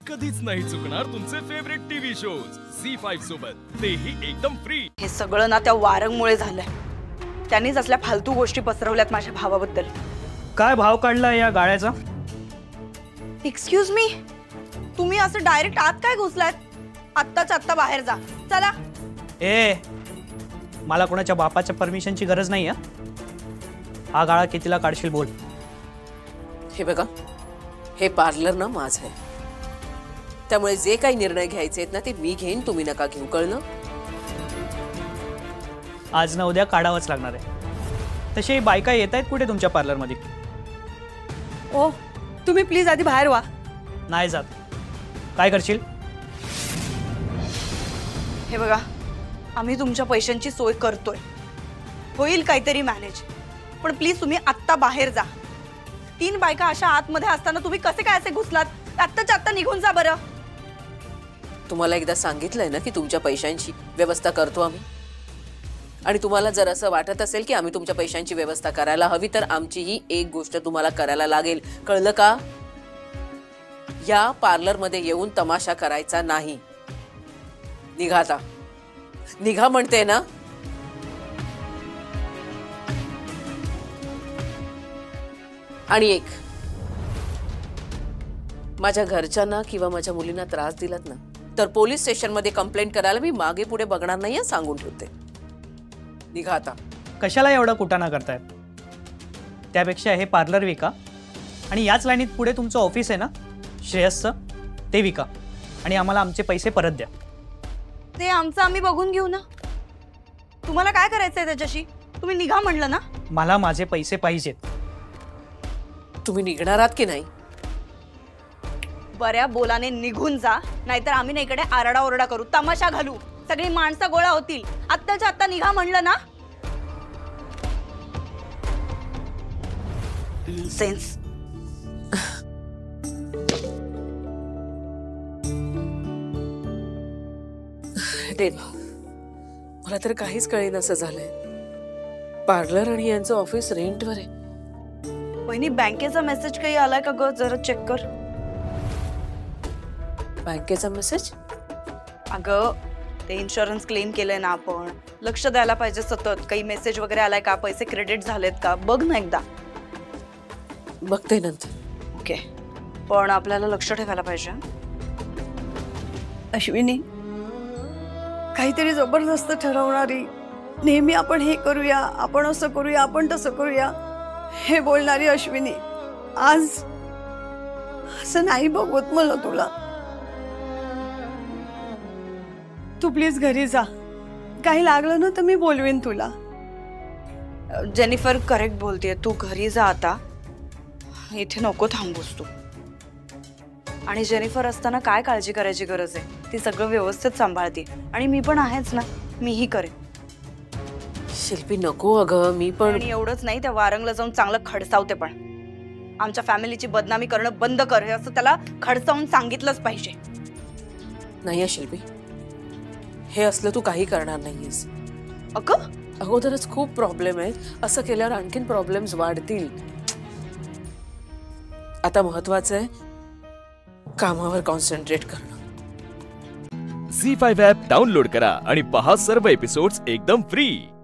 कधीच नाही चुकणार तुमचे फेवरेट टीव्ही शोज झी5 सोबत, तेही एकदम फ्री। हे सगळं ना त्या वारंगमुळे झालंय। त्यांनीच असल्या फालतू गोष्टी पसरवल्यात माझ्या भावाबद्दल। काय भाव काढला या गाळ्याचा? एक्सक्यूज मी, तुम्ही असं डायरेक्ट आत काय घुसलात? आत्ताच आत्ता बाहेर जा, चला। ए, मला कोणाच्या बापाच्या परमिशनची गरज नाही आहे। हा गाळा कितीला काढशील बोल। हे बघा, हे पार्लर ना माझं आहे, त्यामुळे जे काही निर्णय घ्यायचे आहेत ना ते मी घेईन, तुम्ही नका घेऊ, कळलं? आज ना उद्या काढावंच लागणार आहे। तशी बायका येत आहेत कुठे तुमच्या पार्लर मध्ये? ओ, तुम्ही प्लीज आधी बाहेर व्हा। नाही जात। काय करशील? हे बघा, आम्ही तुमच्या पैशांची सोय करतोय, होईल काहीतरी मॅनेज, पण प्लीज तुम्ही आत्ता बाहेर जा। 3 बायका अशा आतमध्ये असताना तुम्ही कसे काय असे घुसलात? आत्ताच्या आत्ता निघून जा बरं। तुम्हाला एकदा सांगितलंय ना की तुमच्या पैशांची व्यवस्था करतो आम्ही, आणि तुम्हाला जर असं वाटत असेल की आम्ही तुमच्या पैशांची व्यवस्था करायला हवी तर आमची ही एक गोष्ट तुम्हाला करायला लागेल, कळलं का? या पार्लर मध्ये येऊन तमाशा करायचा नाही। निघा आता, निघा म्हणते ना। आणि एक, माझ्या घरच्यांना किंवा माझ्या मुलींना त्रास दिलात ना तर पोलीस स्टेशन मध्ये कंप्लेंट करायला मी मागे पुढे बघणार नाहीये, सांगून ठेवते। निघा आता। कशाला एवढा कुटाणा करतायत? त्यापेक्षा हे पार्लर विका आणि याच लाईनीत पुढे तुमचं ऑफिस आहे ना श्रेयसचं, ते विका आणि आम्हाला आमचे पैसे परत द्या। ते आमचं आम्ही बघून घेऊ ना। तुम्हाला काय करायचंय त्याच्याशी? तुम्ही निघा म्हणलं ना। मला माझे पैसे पाहिजेत। तुम्ही निघणार आहात की नाही? बऱ्या बोलाने निघून जा, नाहीतर आम्ही ना इकडे आरडाओरडा करू, तमाशा घालू, सगळी माणसं गोळा होतील। आत्ताच्या आत्ता निघा म्हणलं ना। सेन्स। मला तर काहीच कळेन असं झालंय। पार्लर आणि यांचं ऑफिस रेंटवर आहे। वहिनी, बँकेचा मेसेज काही आलाय का ग? जरा चेक कर। बँकेचा मेसेज? अगं, ते इन्शुरन्स क्लेम केलंय ना आपण, लक्ष द्यायला पाहिजे सतत। काही मेसेज वगैरे आलाय का? पैसे क्रेडिट झालेत का? बघ ना एकदा। बघते नंतर। ओके, पण आपल्याला लक्ष ठेवायला पाहिजे। अश्विनी, काहीतरी जबरदस्त ठरवणारी, नेहमी आपण हे करूया, आपण असं करूया, आपण तसं करूया हे बोलणारी अश्विनी, आज असं नाही बघवत मला तुला। तू प्लीज घरी जा, काही लागलं ना तर मी बोलवीन तुला। जेनिफर करेक्ट बोलतेय, तू घरी जा आता, इथे नको थांबूस तू। आणि जेनिफर असताना काय काळजी करायची गरज आहे? ती सगळं व्यवस्थित सांभाळते आणि मी पण आहेच ना, मीही करेन। शिल्पी नको अगं, मी पण। आणि एवढंच नाही, त्या वारंगला जाऊन चांगलं खडसावते पण। आमच्या फॅमिलीची बदनामी करणं बंद कर, हे असं त्याला खडसावून सांगितलंच पाहिजे। नाही शिल्पी, हे असलं तू काही करणार नाहीयेस। अगोदरच खूप प्रॉब्लेम आहेत, असं केल्यावर आणखीन प्रॉब्लेम्स वाढतील। आता महत्वाचं आहे कामावर कॉन्सन्ट्रेट करणं। झी5 ॲप डाउनलोड करा आणि पहा सर्व एपिसोड्स एकदम फ्री।